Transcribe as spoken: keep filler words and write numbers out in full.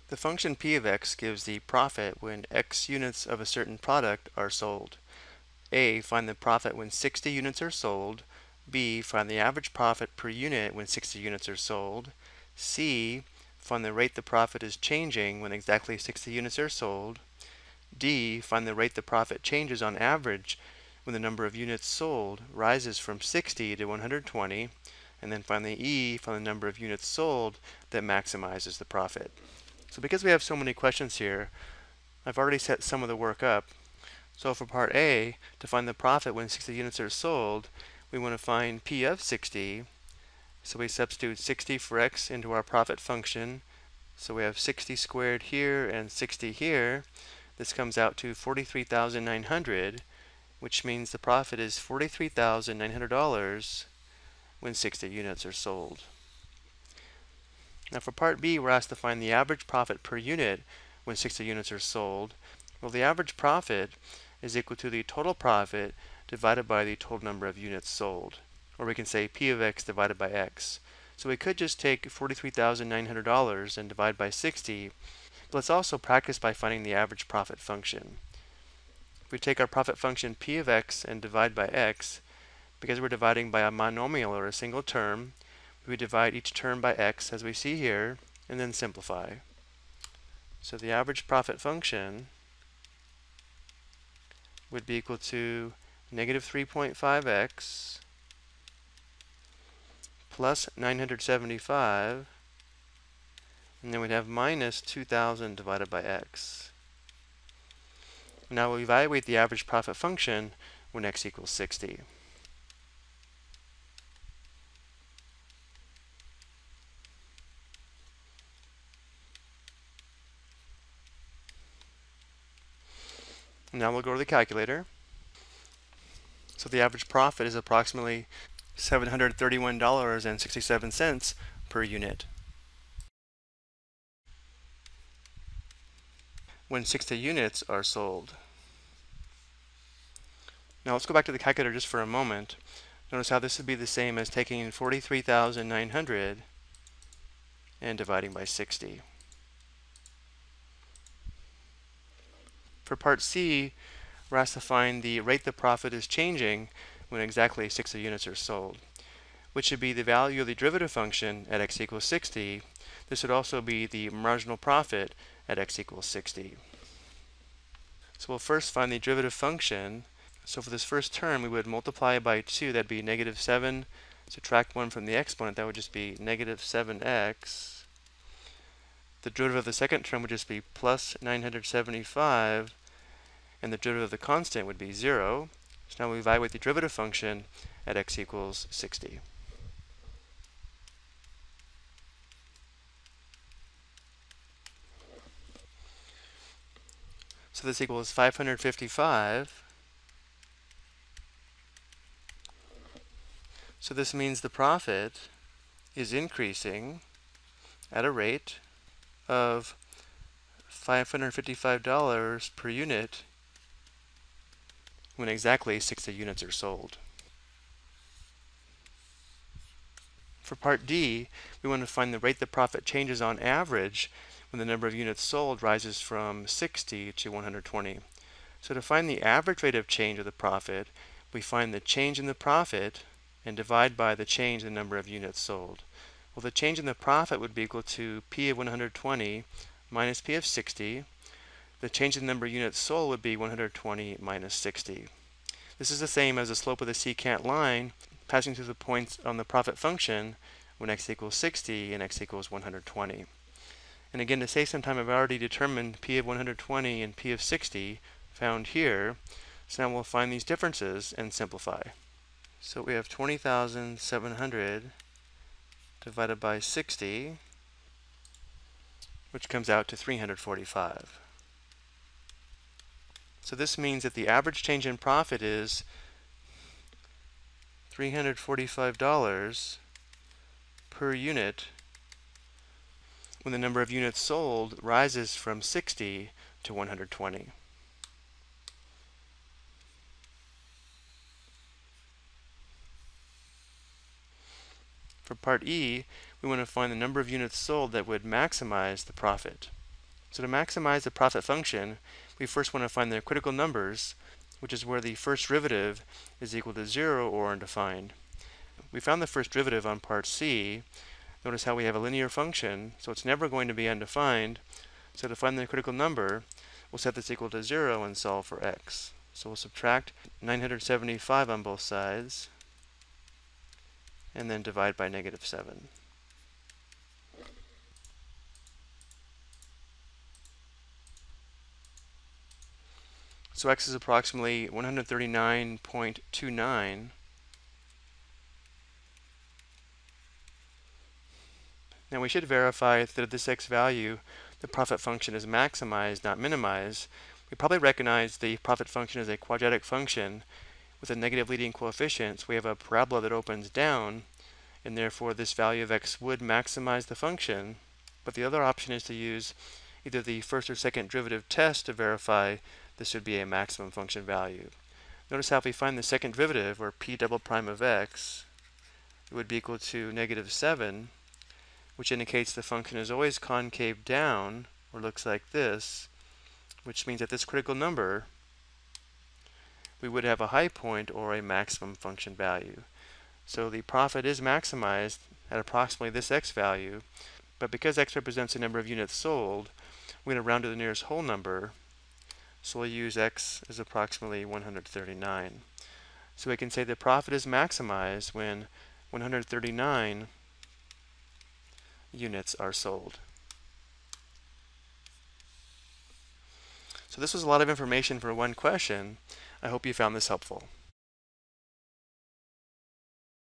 The function p of x gives the profit when x units of a certain product are sold. A. Find the profit when sixty units are sold. B. Find the average profit per unit when sixty units are sold. C. Find the rate the profit is changing when exactly sixty units are sold. D. Find the rate the profit changes on average when the number of units sold rises from sixty to one hundred twenty. And then finally E. Find the number of units sold that maximizes the profit. So because we have so many questions here, I've already set some of the work up. So for part A, to find the profit when sixty units are sold, we want to find P of sixty. So we substitute sixty for x into our profit function. So we have sixty squared here and sixty here. This comes out to forty-three thousand nine hundred, which means the profit is forty-three thousand nine hundred dollars when sixty units are sold. Now for part B, we're asked to find the average profit per unit when sixty units are sold. Well, the average profit is equal to the total profit divided by the total number of units sold. Or we can say P of x divided by x. So we could just take forty-three thousand nine hundred dollars and divide by sixty. But let's also practice by finding the average profit function. If we take our profit function P of x and divide by x, because we're dividing by a monomial or a single term, we divide each term by x as we see here, and then simplify. So the average profit function would be equal to negative three point five x plus nine hundred seventy-five, and then we'd have minus two thousand divided by x. Now we'll evaluate the average profit function when x equals sixty. Now we'll go to the calculator. So the average profit is approximately seven hundred thirty-one dollars and sixty-seven cents per unit when sixty units are sold. Now let's go back to the calculator just for a moment. Notice how this would be the same as taking forty-three thousand nine hundred and dividing by sixty. For part C, we're asked to find the rate the profit is changing when exactly sixty units are sold, which should be the value of the derivative function at x equals sixty. This would also be the marginal profit at x equals sixty. So we'll first find the derivative function. So for this first term, we would multiply by two. That'd be negative seven. Subtract one from the exponent. That would just be negative seven x. The derivative of the second term would just be plus nine hundred seventy-five. And the derivative of the constant would be zero. So now we evaluate the derivative function at x equals sixty. So this equals five hundred fifty-five. So this means the profit is increasing at a rate of five hundred fifty-five dollars per unit when exactly sixty units are sold. For part D, we want to find the rate the profit changes on average when the number of units sold rises from sixty to one hundred twenty. So to find the average rate of change of the profit, we find the change in the profit and divide by the change in the number of units sold. Well, the change in the profit would be equal to P of one hundred twenty minus P of sixty. The change in the number of units sold would be one hundred twenty minus sixty. This is the same as the slope of the secant line passing through the points on the profit function when x equals sixty and x equals one hundred twenty. And again, to save some time, I've already determined P of one hundred twenty and P of sixty found here. So now we'll find these differences and simplify. So we have twenty thousand seven hundred divided by sixty, which comes out to three hundred forty-five. So this means that the average change in profit is three hundred forty-five dollars per unit when the number of units sold rises from sixty to one hundred twenty. For part E, we want to find the number of units sold that would maximize the profit. So to maximize the profit function, we first want to find the critical numbers, which is where the first derivative is equal to zero or undefined. We found the first derivative on part C. Notice how we have a linear function, so it's never going to be undefined. So to find the critical number, we'll set this equal to zero and solve for x. So we'll subtract nine hundred seventy-five on both sides, and then divide by negative seven. So x is approximately one hundred thirty-nine point two nine. Now we should verify that at this x value, the profit function is maximized, not minimized. We probably recognize the profit function as a quadratic function with a negative leading coefficient, so we have a parabola that opens down, and therefore this value of x would maximize the function. But the other option is to use either the first or second derivative test to verify this would be a maximum function value. Notice how if we find the second derivative, or p double prime of x, it would be equal to negative seven, which indicates the function is always concave down, or looks like this, which means at this critical number, we would have a high point or a maximum function value. So the profit is maximized at approximately this x value, but because x represents the number of units sold, we're going to round to the nearest whole number, so we'll use x as approximately one hundred thirty-nine. So we can say the profit is maximized when one hundred thirty-nine units are sold. So this was a lot of information for one question. I hope you found this helpful.